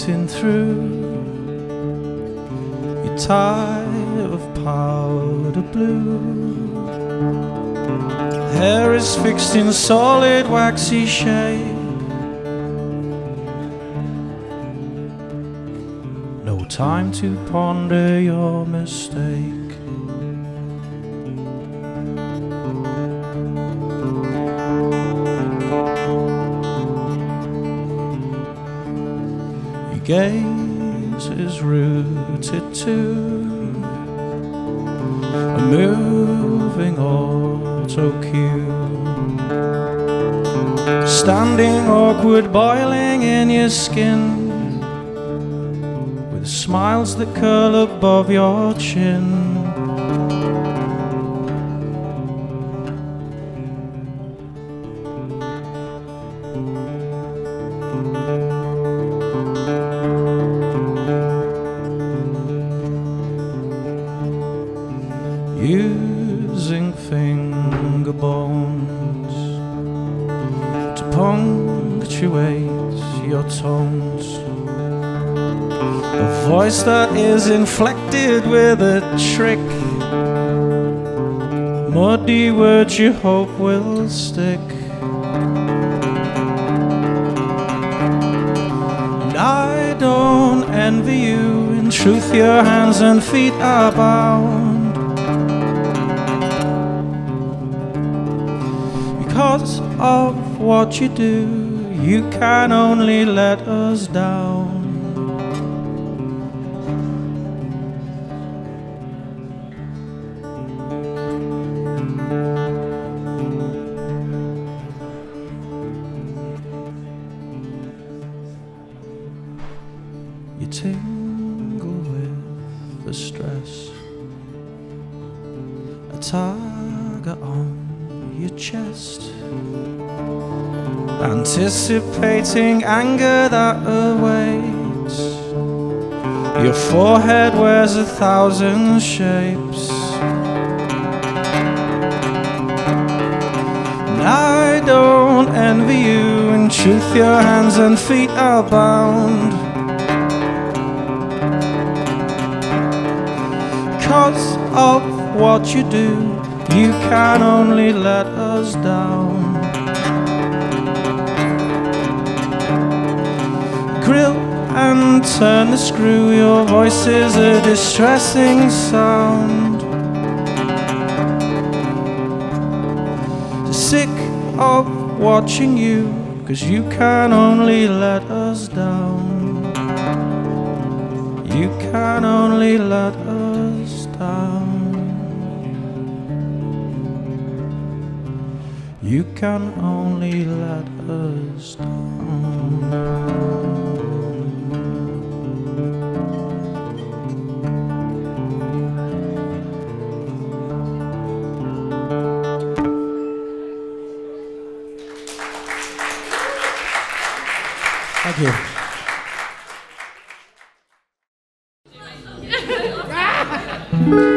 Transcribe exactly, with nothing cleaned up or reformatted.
floating through your tide of powder blue. Hair is fixed in solid waxy shape. No time to ponder your mistake. Your gaze is rooted to a moving auto cue. Standing awkward, boiling in your skin, with smiles that curl above your chin. Using finger bones to punctuate your tones, a voice that is inflected with a trick, muddy words you hope will stick. And I don't envy you, in truth your hands and feet are bound. Because of what you do, you can only let us down. You tingle with the stress, a target on your chest, anticipating anger that awaits. Your forehead wears a thousand shapes. And I don't envy you, in truth your hands and feet are bound. Because of what you do, you can only let us down. Grill and turn the screw, your voice is a distressing sound. Sick of watching you, 'cause you can only let us down. You can only let us down. You can only let us down. Thank you.